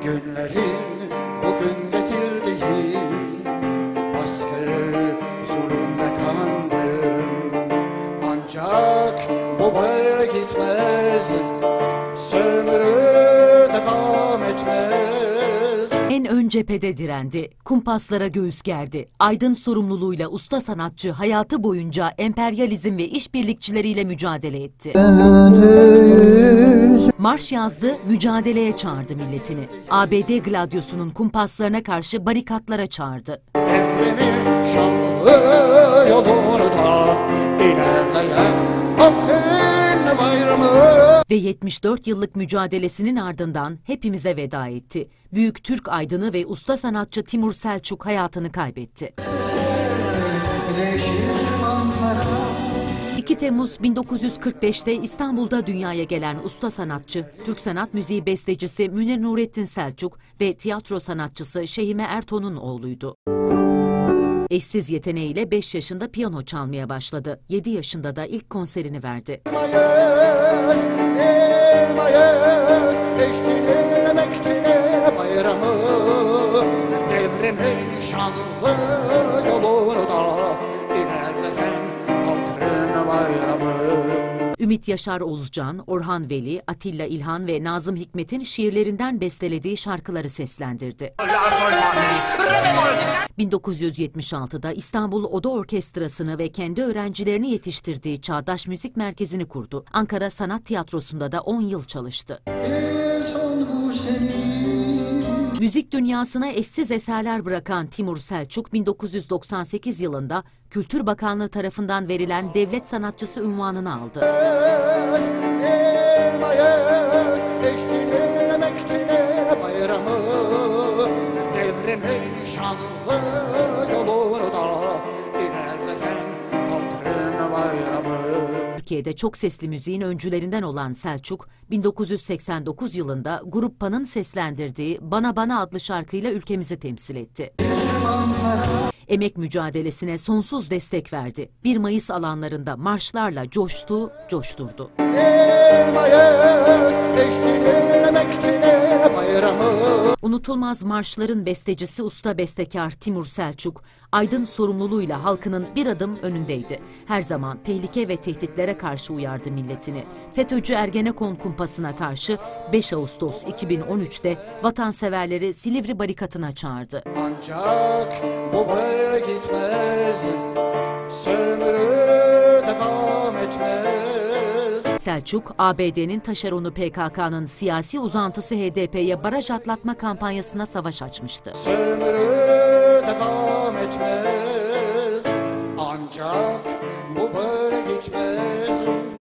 Günlerin bugün getirdiğim baskı, zulüm ve kandır. Ancak bu böyle gitmez, sömürü devam etmez. En ön cephede direndi, kumpaslara göğüs gerdi. Aydın sorumluluğuyla usta sanatçı hayatı boyunca emperyalizm ve işbirlikçileriyle mücadele etti. Marş yazdı, mücadeleye çağırdı milletini. ABD gladyosunun kumpaslarına karşı barikatlara çağırdı. Devrimin şanlı yolunda ilerleyen Afrin bayramı. Ve 74 yıllık mücadelesinin ardından hepimize veda etti. Büyük Türk aydını ve usta sanatçı Timur Selçuk hayatını kaybetti. 2 Temmuz 1945'te İstanbul'da dünyaya gelen usta sanatçı, Türk sanat müziği bestecisi Münir Nurettin Selçuk ve tiyatro sanatçısı Şehime Erton'un oğluydu. Eşsiz yeteneğiyle 5 yaşında piyano çalmaya başladı. 7 yaşında da ilk konserini verdi. Devrimin şanlı yolunda ilerleyen halkın bayramı. Ümit Yaşar Oğuzcan, Orhan Veli, Atilla İlhan ve Nazım Hikmet'in şiirlerinden bestelediği şarkıları seslendirdi. 1976'da İstanbul Oda Orkestrası'nı ve kendi öğrencilerini yetiştirdiği Çağdaş Müzik Merkezi'ni kurdu. Ankara Sanat Tiyatrosu'nda da 10 yıl çalıştı. Müzik dünyasına eşsiz eserler bırakan Timur Selçuk, 1998 yılında Kültür Bakanlığı tarafından verilen devlet sanatçısı unvanını aldı. Devrimin şanlı yolunda ilerleyen halkın bayramı. Türkiye'de çok sesli müziğin öncülerinden olan Selçuk, 1989 yılında Grup Pan'ın seslendirdiği Bana Bana adlı şarkıyla ülkemizi temsil etti. Emek mücadelesine sonsuz destek verdi. 1 Mayıs alanlarında marşlarla coştu, coşturdu. Unutulmaz marşların bestecisi usta bestekar Timur Selçuk, aydın sorumluluğuyla halkının bir adım önündeydi. Her zaman tehlike ve tehditlere karşı uyardı milletini. FETÖ'cü Ergenekon kumpasına karşı 5 Ağustos 2013'te vatanseverleri Silivri barikatına çağırdı. Ancak bu böyle gitmez, sömürü devam etmez. Selçuk, ABD'nin taşeronu PKK'nın siyasi uzantısı HDP'ye baraj atlatma kampanyasına savaş açmıştı. Sömürü devam etmez, ancak bu böyle gitmez.